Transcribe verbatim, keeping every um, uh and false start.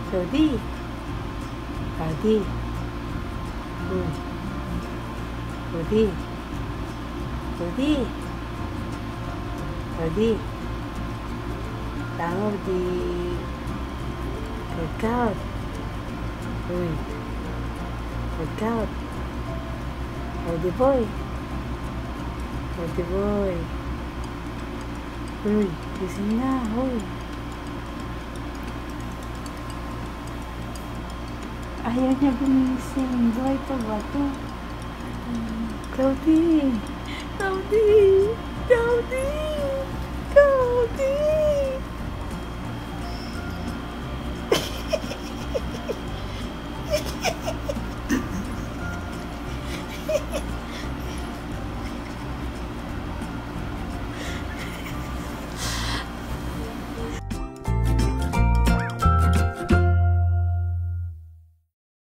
Cloudy. Cloudy. Hmm. Cloudy. Cloudy. Cloudy. Cloudy. Look out. Uy. Look out. Cloudy boy. Cloudy boy. Uy, gising na. Uy. Ayaw niya gumising. Buhay pa ba ito? Cloudy! Cloudy! Cloudy! Cloudy!